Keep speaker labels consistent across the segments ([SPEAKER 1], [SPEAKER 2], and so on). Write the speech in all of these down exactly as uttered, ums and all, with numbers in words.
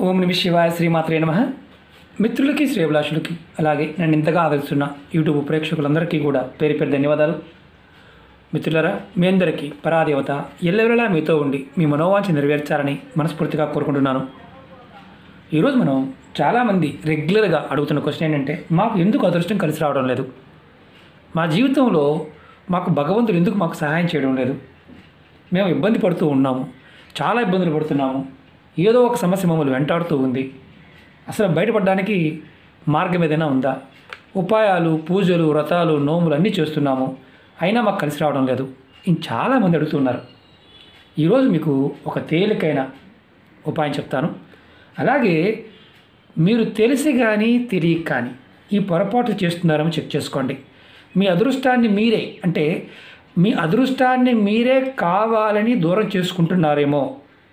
[SPEAKER 1] ఓం నమ శివాయ శ్రీమాత్రే నమః. మిత్రులకి శ్రేయభిలాషులకి అలాగే నన్ను ఇంతగా ఆదరిస్తున్న యూట్యూబ్ ప్రేక్షకులందరికీ కూడా పేరు పేరు ధన్యవాదాలు. మిత్రులారా, మీ అందరికీ పరాదేవత ఎల్లవెల్లలా మీతో ఉండి మీ మనోవాంఛ నెరవేర్చాలని మనస్ఫూర్తిగా కోరుకుంటున్నాను. ఈరోజు మనం చాలామంది రెగ్యులర్గా అడుగుతున్న క్వశ్చన్ ఏంటంటే, మాకు ఎందుకు అదృష్టం కలిసి రావడం లేదు, మా జీవితంలో మాకు భగవంతుడు ఎందుకు మాకు సహాయం చేయడం లేదు, మేము ఇబ్బంది పడుతూ ఉన్నాము, చాలా ఇబ్బందులు పడుతున్నాము, ఏదో ఒక సమస్య మమ్మల్ని వెంటాడుతూ ఉంది, అసలు బయటపడడానికి మార్గం ఏదైనా ఉందా, ఉపాయాలు పూజలు వ్రతాలు నోములు అన్నీ చేస్తున్నాము, అయినా మాకు కలిసి రావడం లేదు, ఇంక చాలామంది అడుగుతున్నారు. ఈరోజు మీకు ఒక తేలికైన ఉపాయం చెప్తాను. అలాగే మీరు తెలిసి కానీ తెలియక కానీ ఈ పొరపాటు చేస్తున్నారని చెక్ చేసుకోండి. మీ అదృష్టాన్ని మీరే అంటే మీ అదృష్టాన్ని మీరే కావాలని దూరం చేసుకుంటున్నారేమో.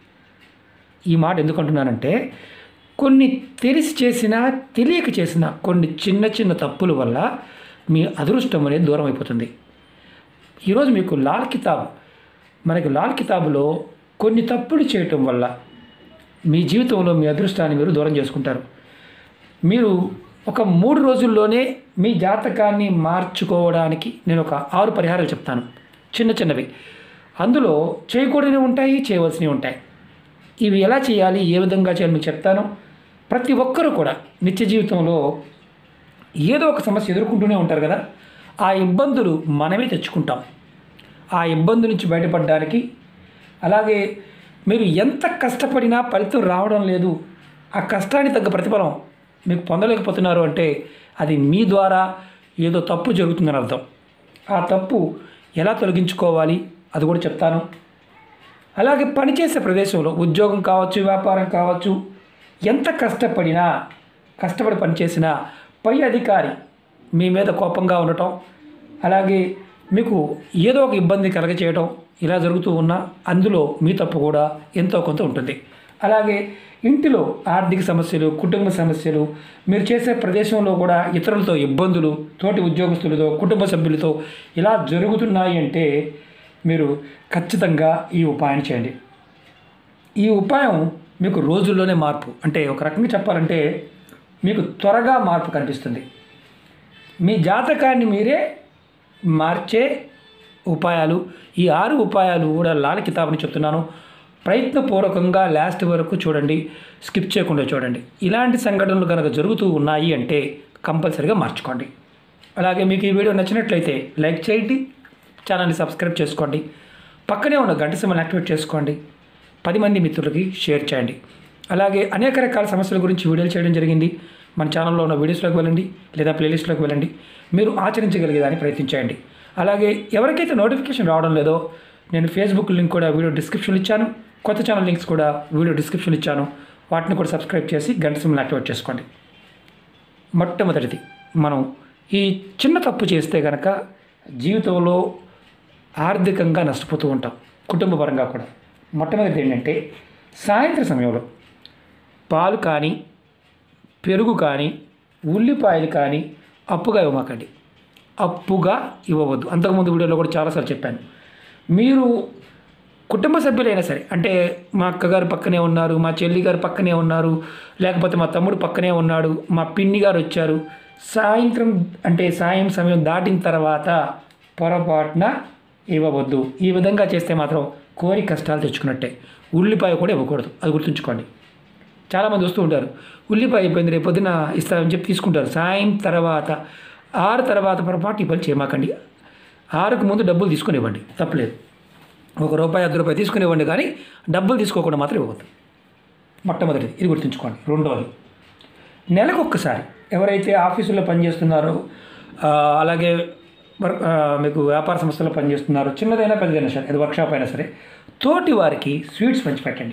[SPEAKER 1] ఈ మాట ఎందుకంటున్నానంటే, కొన్ని తెలిసి చేసిన తెలియక చేసిన కొన్ని చిన్న చిన్న తప్పుల వల్ల మీ అదృష్టం అనేది దూరం అయిపోతుంది. ఈరోజు మీకు లాల్ కితాబ్ మనకి లాల్ కితాబులో కొన్ని తప్పులు చేయటం వల్ల మీ జీవితంలో మీ అదృష్టాన్ని మీరు దూరం చేసుకుంటారు. మీరు ఒక మూడు రోజుల్లోనే మీ జాతకాన్ని మార్చుకోవడానికి నేను ఒక ఆరు పరిహారాలు చెప్తాను, చిన్న చిన్నవి. అందులో చేయకూడనివి ఉంటాయి, చేయవలసినవి ఉంటాయి. ఇవి ఎలా చేయాలి, ఏ విధంగా చేయాలి మీకు చెప్తాను. ప్రతి ఒక్కరూ కూడా నిత్య జీవితంలో ఏదో ఒక సమస్య ఎదుర్కొంటూనే ఉంటారు కదా. ఆ ఇబ్బందులు మనమే తెచ్చుకుంటాం. ఆ ఇబ్బంది నుంచి బయటపడడానికి, అలాగే మీరు ఎంత కష్టపడినా ఫలితం రావడం లేదు, ఆ కష్టానికి తగ్గ ప్రతిఫలం మీకు పొందలేకపోతున్నారు అంటే అది మీ ద్వారా ఏదో తప్పు జరుగుతుందని అర్థం. ఆ తప్పు ఎలా తొలగించుకోవాలి అది కూడా చెప్తాను. అలాగే పనిచేసే ప్రదేశంలో ఉద్యోగం కావచ్చు, వ్యాపారం కావచ్చు, ఎంత కష్టపడినా కష్టపడి పనిచేసినా పై అధికారి మీ మీద కోపంగా ఉండటం, అలాగే మీకు ఏదో ఒక ఇబ్బంది కలగచేయటం ఇలా జరుగుతూ ఉన్నా అందులో మీ తప్పు కూడా ఎంతో కొంత ఉంటుంది. అలాగే ఇంటిలో ఆర్థిక సమస్యలు, కుటుంబ సమస్యలు, మీరు చేసే ప్రదేశంలో కూడా ఇతరులతో ఇబ్బందులు, తోటి ఉద్యోగస్తులతో, కుటుంబ సభ్యులతో ఇలా జరుగుతున్నాయి అంటే మీరు ఖచ్చితంగా ఈ ఉపాయం చేయండి. ఈ ఉపాయం మీకు రోజుల్లోనే మార్పు, అంటే ఒక రకంగా చెప్పాలంటే మీకు త్వరగా మార్పు కనిపిస్తుంది. మీ జాతకాన్ని మీరే మార్చే ఉపాయాలు, ఈ ఆరు ఉపాయాలు కూడా లాల్ కితాబ్ని చెప్తున్నాను. ప్రయత్నపూర్వకంగా లాస్ట్ వరకు చూడండి, స్కిప్ చేయకుండా చూడండి. ఇలాంటి సంఘటనలు కనుక జరుగుతూ ఉన్నాయి అంటే కంపల్సరీగా మార్చుకోండి. అలాగే మీకు ఈ వీడియో నచ్చినట్లయితే లైక్ చేయండి, ఛానల్ని సబ్స్క్రైబ్ చేసుకోండి, పక్కనే ఉన్న గంట సింబల్ని యాక్టివేట్ చేసుకోండి, పది మంది మిత్రులకి షేర్ చేయండి. అలాగే అనేక రకాల సమస్యల గురించి వీడియోలు చేయడం జరిగింది. మన ఛానల్లో ఉన్న వీడియోస్లోకి వెళ్ళండి లేదా ప్లేలిస్ట్లోకి వెళ్ళండి, మీరు ఆచరించగలిగేదాన్ని ప్రయత్నించండి. అలాగే ఎవరికైతే నోటిఫికేషన్ రావడం లేదో, నేను ఫేస్బుక్ లింక్ కూడా వీడియో డిస్క్రిప్షన్లో ఇచ్చాను, కొత్త ఛానల్ లింక్స్ కూడా వీడియో డిస్క్రిప్షన్లో ఇచ్చాను, వాటిని కూడా సబ్స్క్రైబ్ చేసి గంట సింబల్ని యాక్టివేట్ చేసుకోండి. మొట్టమొదటిది, మనం ఈ చిన్న తప్పు చేస్తే కనుక జీవితంలో ఆర్థికంగా నష్టపోతూ ఉంటాం, కుటుంబ పరంగా కూడా. మొట్టమొదటిది ఏంటంటే, సాయంత్రం సమయంలో పాలు కానీ పెరుగు కానీ ఉల్లిపాయలు కానీ అప్పుగా ఇవ్వమాకండి. అప్పుగా ఇవ్వవద్దు. అంతకుముందు వీడియోలో కూడా చాలాసార్లు చెప్పాను. మీరు కుటుంబ సభ్యులైనా సరే, అంటే మా అక్కగారు పక్కనే ఉన్నారు, మా చెల్లి గారు పక్కనే ఉన్నారు, లేకపోతే మా తమ్ముడు పక్కనే ఉన్నాడు, మా పిన్ని గారు వచ్చారు, సాయంత్రం అంటే సాయం సమయం దాటిన తర్వాత పొరపాటున ఇవ్వవద్దు. ఈ విధంగా చేస్తే మాత్రం కోరి కష్టాలు తెచ్చుకున్నట్టే. ఉల్లిపాయ కూడా ఇవ్వకూడదు, అది గుర్తుంచుకోండి. చాలామంది వస్తూ ఉంటారు, ఉల్లిపాయ అయిపోయింది రేపు పొద్దున ఇస్తామని చెప్పి తీసుకుంటారు. సాయం తర్వాత ఆరు తర్వాత పొరపాటు ఈ పని చేయమాకండి. ఆరుకు ముందు డబ్బులు తీసుకుని ఇవ్వండి, తప్పలేదు. ఒక రూపాయి అర్ధ రూపాయి తీసుకుని ఇవ్వండి, కానీ డబ్బులు తీసుకోకుండా మాత్రం ఇవ్వద్దు. మొట్టమొదటిది ఇది గుర్తుంచుకోండి. రెండవది, నెలకు ఒక్కసారి ఎవరైతే ఆఫీసుల్లో పనిచేస్తున్నారో, అలాగే మీకు వ్యాపార సంస్థలో పనిచేస్తున్నారో, చిన్నదైనా పెద్దదైనా సరే, అది వర్క్షాప్ అయినా సరే, తోటి వారికి స్వీట్స్ పంచిపెట్టండి.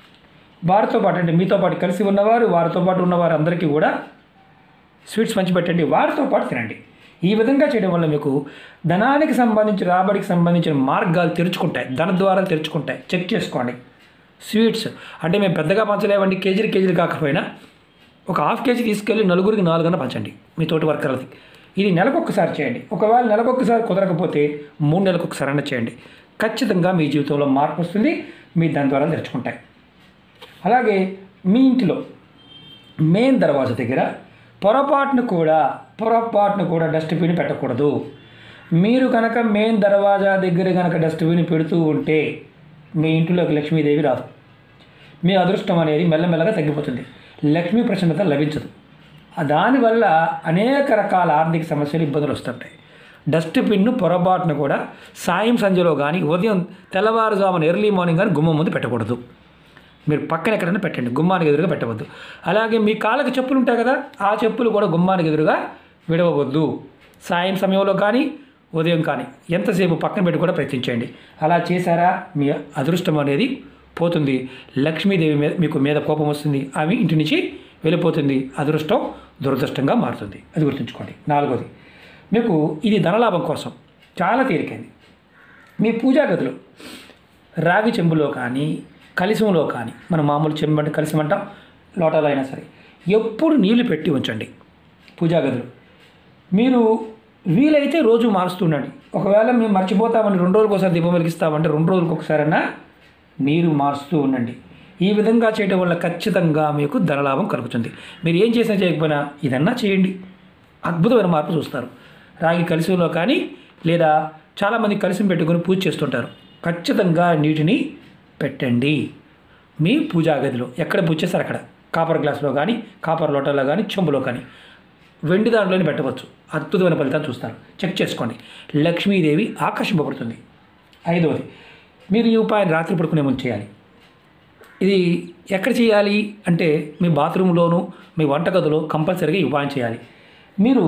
[SPEAKER 1] వారితో పాటు అంటే మీతో పాటు కలిసి ఉన్నవారు, వారితో పాటు ఉన్నవారు అందరికీ కూడా స్వీట్స్ పంచిపెట్టండి, వారితో పాటు తినండి. ఈ విధంగా చేయడం వల్ల మీకు ధనానికి సంబంధించి, రాబడికి సంబంధించిన మార్గాలు తెరుచుకుంటాయి, ధన ద్వారాలు తెరుచుకుంటాయి. చెక్ చేసుకోండి. స్వీట్స్ అంటే మేము పెద్దగా పంచలేవండి, కేజీలు కేజీలు కాకపోయినా ఒక హాఫ్ కేజీ తీసుకెళ్ళి నలుగురికి నాలుగన్నా పంచండి మీ తోటి వర్కర్లకి. ఇది నెలకు ఒక్కసారి చేయండి. ఒకవేళ నెలకు ఒక్కసారి కుదరకపోతే మూడు నెలలకు ఒకసారి అన్న చేయండి. ఖచ్చితంగా మీ జీవితంలో మార్పు వస్తుంది, మీ ధన ద్వారాలు తెరుచుకుంటాయి. అలాగే మీ ఇంటిలో మెయిన్ దర్వాజా దగ్గర పొరపాటును కూడా పొరపాటును కూడా డస్ట్బిన్ పెట్టకూడదు. మీరు కనుక మెయిన్ దర్వాజా దగ్గర కనుక డస్ట్బిన్ పెడుతూ ఉంటే మీ ఇంటిలోకి లక్ష్మీదేవి రాదు. మీ అదృష్టం అనేది మెల్లమెల్లగా తగ్గిపోతుంది. లక్ష్మీ ప్రసన్నత లభించదు. దానివల్ల అనేక రకాల ఆర్థిక సమస్యలు, ఇబ్బందులు వస్తుంటాయి. డస్ట్బిన్ను పొరపాటును కూడా సాయం సంధ్యలో కానీ ఉదయం తెల్లవారుజామున ఎర్లీ మార్నింగ్ కానీ గుమ్మం ముందు పెట్టకూడదు. మీరు పక్కన ఎక్కడైనా పెట్టండి, గుమ్మానికి ఎదురుగా పెట్టవద్దు. అలాగే మీ కాళ్ళకి చెప్పులు ఉంటాయి కదా, ఆ చెప్పులు కూడా గుమ్మానికి ఎదురుగా విడవవద్దు. సాయం సమయంలో కానీ ఉదయం కానీ ఎంతసేపు పక్కన పెట్టి కూడా ప్రయత్నించండి. అలా చేశారా మీ అదృష్టం అనేది పోతుంది. లక్ష్మీదేవి మీద మీకు మీద కోపం వస్తుంది, ఆమె ఇంటి నుంచి వెళ్ళిపోతుంది. అదృష్టం దురదృష్టంగా మారుతుంది. అది గుర్తుంచుకోండి. నాలుగోది, మీకు ఇది ధనలాభం కోసం చాలా తేలికైంది. మీ పూజా గదిలో రాగి చెంబులో కానీ కలశంలో కానీ, మన మామూలు చెంబు అంటే కలశం అంటాం, లోటాలో అయినా సరే, ఎప్పుడు నీళ్లు పెట్టి ఉంచండి పూజా గదిలో. మీరు వీలైతే రోజు మారుస్తుండండి. ఒకవేళ మేము మర్చిపోతామని రెండు రోజులకు ఒకసారి దీపం వెలిగిస్తామంటే రెండు రోజులకు ఒకసారైనా నీరు మారుస్తూ ఉండండి. ఈ విధంగా చేయడం వల్ల ఖచ్చితంగా మీకు ధనలాభం కలుగుతుంది. మీరు ఏం చేసినా చేయకపోయినా ఇదన్నా చేయండి, అద్భుతమైన మార్పు చూస్తారు. రాగి కలశంలో కానీ లేదా చాలామంది కలశం పెట్టుకొని పూజ చేస్తుంటారు. ఖచ్చితంగా నీటిని పెట్టండి మీ పూజా గదిలో. ఎక్కడ పూజ చేస్తారు అక్కడ, కాపర్ గ్లాసులో కానీ కాపర్ లోటాలో కానీ చెంబులో కానీ, వెండి దాంట్లోనే పెట్టవచ్చు. అద్భుతమైన ఫలితాలు చూస్తారు. చెక్ చేసుకోండి. లక్ష్మీదేవి ఆకర్షింపబడుతుంది. ఐదవది, మీరు ఈ ఉపాయం రాత్రి పడుకునే ముందు చేయాలి. ఇది ఎక్కడ చేయాలి అంటే మీ బాత్రూంలోనూ మీ వంటగదిలో కంపల్సరీగా ఈ ఉపాయం చేయాలి. మీరు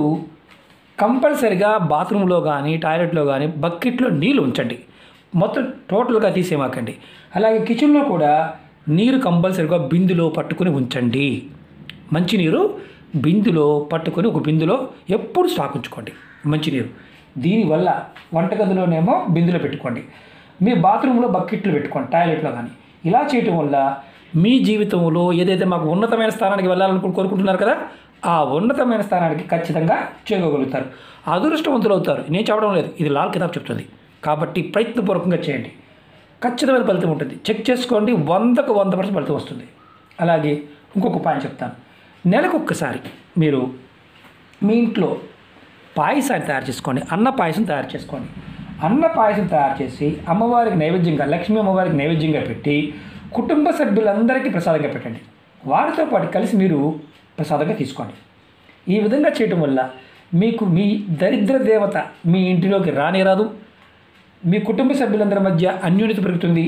[SPEAKER 1] కంపల్సరీగా బాత్రూంలో కానీ టాయిలెట్లో కానీ బకెట్లో నీళ్ళు ఉంచండి. మొత్తం టోటల్గా తీసేమాకండి. అలాగే కిచెన్లో కూడా నీరు కంపల్సరీగా బిందులో పట్టుకుని ఉంచండి. మంచినీరు బిందులో పట్టుకొని ఒక బిందులో ఎప్పుడు స్టాక్ ఉంచుకోండి మంచినీరు. దీనివల్ల వంటగదిలోనేమో బిందులో పెట్టుకోండి, మీ బాత్రూంలో బకెట్లు పెట్టుకోండి, టాయిలెట్లో కానీ. ఇలా చేయటం వల్ల మీ జీవితంలో ఏదైతే మాకు ఉన్నతమైన స్థానానికి వెళ్ళాలని కోరుకుంటున్నారు కదా, ఆ ఉన్నతమైన స్థానానికి ఖచ్చితంగా చేరుకోగలుగుతారు, అదృష్టవంతులు అవుతారు. నేను చెప్పడం లేదు, ఇది లాల్ కితాబ్ చెప్తుంది. కాబట్టి ప్రయత్నపూర్వకంగా చేయండి, ఖచ్చితమైన ఫలితం ఉంటుంది. చెక్ చేసుకోండి, వందకు వంద పర్సెంట్ ఫలితం వస్తుంది. అలాగే ఇంకొక ఉపాయం చెప్తాను. నెలకు ఒక్కసారి మీరు మీ ఇంట్లో పాయసాన్ని తయారు చేసుకోండి, అన్న పాయసం తయారు చేసుకోండి. అన్న పాయసం తయారు చేసి అమ్మవారికి నైవేద్యంగా, లక్ష్మీ అమ్మవారికి నైవేద్యంగా పెట్టి కుటుంబ సభ్యులందరికీ ప్రసాదంగా పెట్టండి. వారితో పాటు కలిసి మీరు ప్రసాదంగా తీసుకోండి. ఈ విధంగా చేయటం వల్ల మీకు మీ దరిద్ర దేవత మీ ఇంటిలోకి రానే రాదు. మీ కుటుంబ సభ్యులందరి మధ్య అన్యోన్యత పెరుగుతుంది,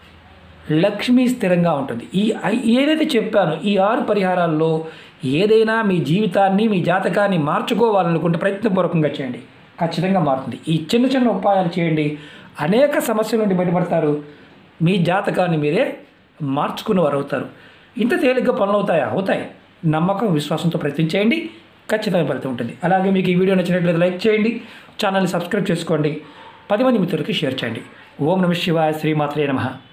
[SPEAKER 1] లక్ష్మీ స్థిరంగా ఉంటుంది. ఈ ఏదైతే చెప్పానో ఈ ఆరు పరిహారాల్లో ఏదైనా మీ జీవితాన్ని మీ జాతకాన్ని మార్చుకోవాలనుకుంటే ప్రయత్నపూర్వకంగా చేయండి, ఖచ్చితంగా మారుతుంది. ఈ చిన్న చిన్న ఉపాయాలు చేయండి, అనేక సమస్యల నుండి బయటపడతారు. మీ జాతకాన్ని మీరే మార్చుకున్న వారు అవుతారు. ఇంత తేలిగ్గా పనులు అవుతాయా? అవుతాయి. నమ్మకం విశ్వాసంతో ప్రయత్నించేయండి, ఖచ్చితంగా ఫలితం ఉంటుంది. అలాగే మీకు ఈ వీడియో నచ్చినట్లయితే లైక్ చేయండి, ఛానల్ని సబ్స్క్రైబ్ చేసుకోండి, పది మంది మిత్రులకి షేర్ చేయండి. ఓం నమః శివాయ, శ్రీమాత్రే నమః.